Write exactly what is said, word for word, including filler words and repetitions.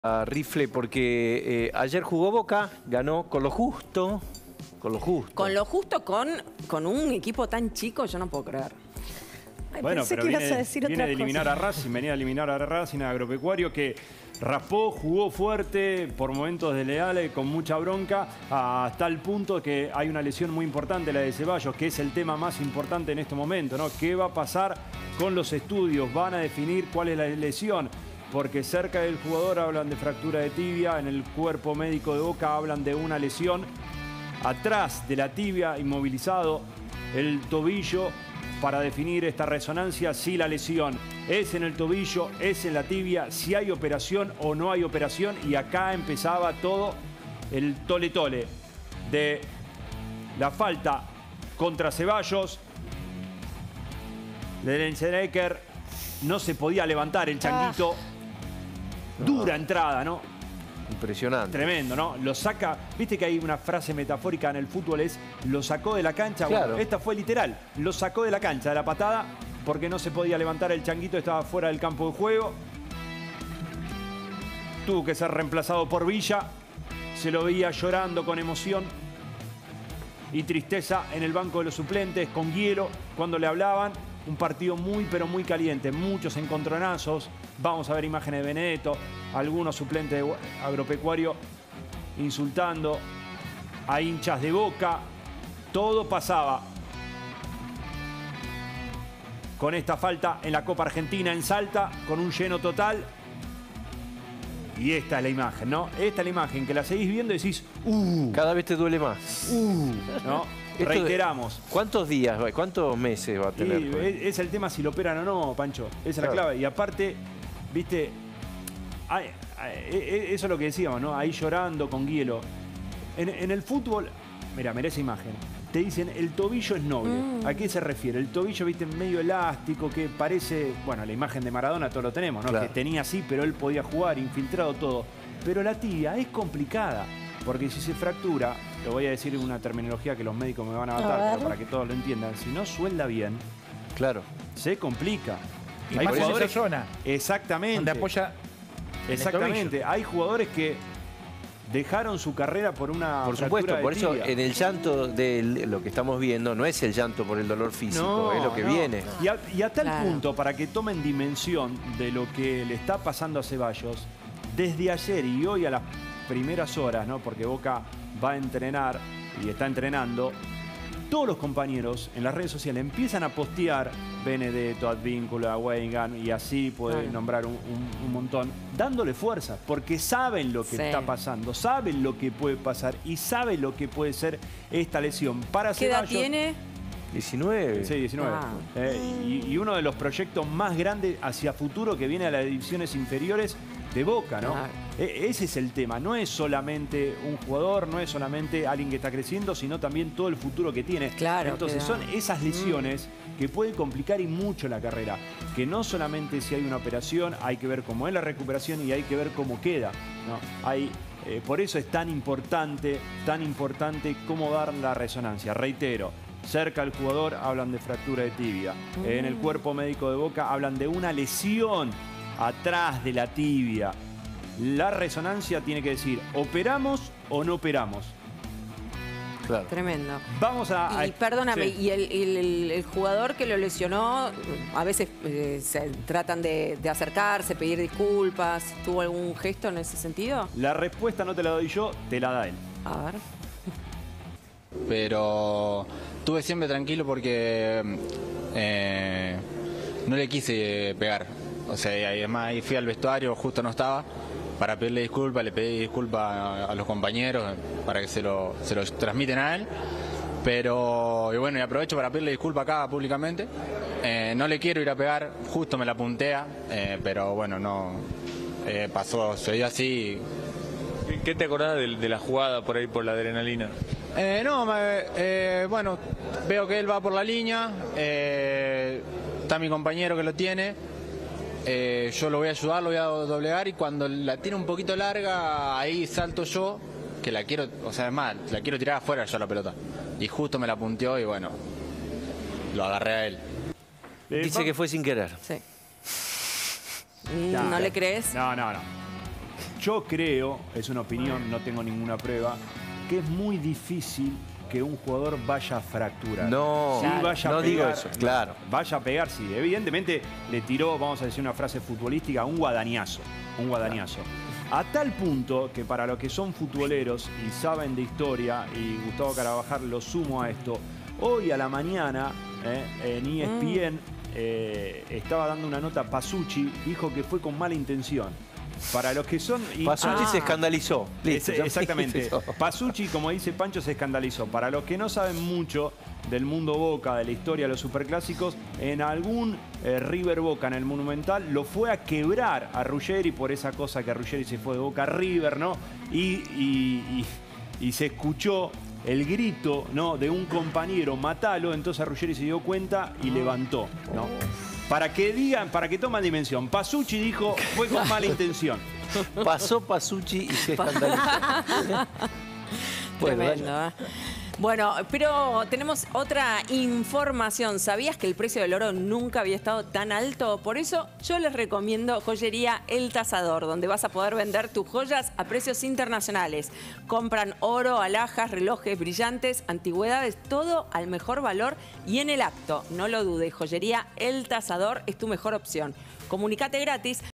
a Rifle porque eh, ayer jugó Boca, ganó con lo justo, con lo justo. Con lo justo, con, con un equipo tan chico, yo no puedo creer. Ay, bueno, pero viene, a decir viene de eliminar cosa. a Racing, venía a eliminar a Racing, a Agropecuario, que raspó, jugó fuerte, por momentos desleales, con mucha bronca, hasta el punto que hay una lesión muy importante, la de Ceballos, que es el tema más importante en este momento, ¿no? ¿Qué va a pasar con los estudios? Van a definir cuál es la lesión, porque cerca del jugador hablan de fractura de tibia, en el cuerpo médico de Boca hablan de una lesión atrás de la tibia, inmovilizado el tobillo, para definir esta resonancia si la lesión es en el tobillo, es en la tibia, si hay operación o no hay operación. Y acá empezaba todo el tole-tole de la falta contra Ceballos. De Lenzenecker no se podía levantar el changuito. Ah. Dura entrada, ¿no? Impresionante. Tremendo, ¿no? Lo saca, viste que hay una frase metafórica en el fútbol, es lo sacó de la cancha. Claro. Bueno, esta fue literal, lo sacó de la cancha, de la patada, porque no se podía levantar el changuito, estaba fuera del campo de juego. Tuvo que ser reemplazado por Villa, se lo veía llorando con emoción y tristeza en el banco de los suplentes, con hielo, cuando le hablaban. Un partido muy, pero muy caliente, muchos encontronazos. Vamos a ver imágenes de Benedetto, algunos suplentes de Agropecuario insultando a hinchas de Boca. Todo pasaba con esta falta en la Copa Argentina en Salta, con un lleno total. Y esta es la imagen, ¿no? Esta es la imagen que la seguís viendo y decís, ¡uh! Cada vez te duele más. ¡Uh! ¿No? Reiteramos. De, ¿Cuántos días, cuántos meses va a tener? Y es, es el tema si lo operan o no, Pancho. Esa es claro. la clave. Y aparte, viste, hay, hay, eso es lo que decíamos, ¿no? Ahí llorando con hielo. En, en el fútbol, mira, mira esa imagen. Te dicen, el tobillo es noble. Mm. ¿A qué se refiere? El tobillo, viste, medio elástico, que parece... Bueno, la imagen de Maradona todos lo tenemos, ¿no? Claro. Que tenía así, pero él podía jugar, infiltrado todo. Pero la tibia es complicada. Porque si se fractura, lo voy a decir en una terminología que los médicos me van a matar, a pero para que todos lo entiendan, si no suelda bien, claro, se complica. Y hay más jugadores, en esa zona. Exactamente. Donde apoya. Exactamente. Hay jugadores que dejaron su carrera por una Por supuesto, de por tibia. eso en el llanto de lo que estamos viendo no es el llanto por el dolor físico, no, es lo que no. viene. Y a, y a tal claro. punto, para que tomen dimensión de lo que le está pasando a Ceballos, desde ayer y hoy a las primeras horas, ¿no? Porque Boca va a entrenar y está entrenando, todos los compañeros en las redes sociales empiezan a postear Benedetto, Advíncula, Weingart, y así puede claro. nombrar un, un, un montón, dándole fuerza, porque saben lo que sí. está pasando, saben lo que puede pasar y saben lo que puede ser esta lesión. Para ¿Qué Ceballos, edad tiene? diecinueve. Sí, diecinueve. Ah. Eh, y, y uno de los proyectos más grandes hacia futuro que viene a las divisiones inferiores de Boca, ¿no? Ah. E ese es el tema. No es solamente un jugador, no es solamente alguien que está creciendo, sino también todo el futuro que tiene. Claro. Entonces son esas lesiones mm. que pueden complicar y mucho la carrera. Que no solamente si hay una operación, hay que ver cómo es la recuperación y hay que ver cómo queda, ¿no? Hay... Eh, por eso es tan importante, tan importante cómo dar la resonancia. Reitero, cerca del jugador hablan de fractura de tibia. Mm. En el cuerpo médico de Boca hablan de una lesión atrás de la tibia. La resonancia tiene que decir, ¿operamos o no operamos? Claro. Tremendo. Vamos a... Y perdóname, sí. y el, el, el jugador que lo lesionó, a veces eh, se tratan de, de acercarse, pedir disculpas. ¿Tuvo algún gesto en ese sentido? La respuesta no te la doy yo, te la da él. A ver. Pero estuve siempre tranquilo porque eh, no le quise pegar. O sea, además ahí fui al vestuario, justo no estaba, para pedirle disculpas, le pedí disculpas a, a los compañeros para que se lo, se lo transmiten a él. Pero, y bueno, y aprovecho para pedirle disculpas acá públicamente. Eh, no le quiero ir a pegar, justo me la puntea, eh, pero bueno, no eh, pasó, se dio así. ¿Qué, qué te acordás de, de la jugada por ahí, por la adrenalina? Eh, no, me, eh, bueno, veo que él va por la línea, eh, está mi compañero que lo tiene. Eh, yo lo voy a ayudar, lo voy a doblegar y cuando la tiene un poquito larga, ahí salto yo, que la quiero, o sea, es más, la quiero tirar afuera yo la pelota. Y justo me la punteó y bueno, lo agarré a él. Dice que fue sin querer. Sí. ¿No, ¿No le crees? No, no, no. Yo creo, es una opinión, no tengo ninguna prueba, que es muy difícil que un jugador vaya a fracturar. No, sí, vaya no a pegar, digo eso, claro. Vaya a pegar, sí. Evidentemente le tiró, vamos a decir una frase futbolística, un guadañazo. Un guadañazo. A tal punto que para los que son futboleros y saben de historia, y Gustavo Carabajal lo sumo a esto, hoy a la mañana eh, en E S P N eh, estaba dando una nota Pasucci, dijo que fue con mala intención. Para los que son... Pasucci ah. se escandalizó. Listo, es, exactamente. Pasucci, como dice Pancho, se escandalizó. Para los que no saben mucho del mundo Boca, de la historia de los superclásicos, en algún eh, River Boca en el Monumental lo fue a quebrar a Ruggeri por esa cosa que Ruggeri se fue de Boca a River, ¿no? Y, y, y, y se escuchó el grito, ¿no?, de un compañero, matalo. Entonces Ruggeri se dio cuenta y levantó, ¿no? Para que digan, para que tomen dimensión. Pasucci dijo, fue con mala intención. Pasó Pasucci y se escandalizó. Bueno, tremendo, ¿eh? Bueno, pero tenemos otra información. ¿Sabías que el precio del oro nunca había estado tan alto? Por eso yo les recomiendo Joyería El Tasador, donde vas a poder vender tus joyas a precios internacionales. Compran oro, alhajas, relojes, brillantes, antigüedades, todo al mejor valor y en el acto. No lo dudes, Joyería El Tasador es tu mejor opción. Comunicate gratis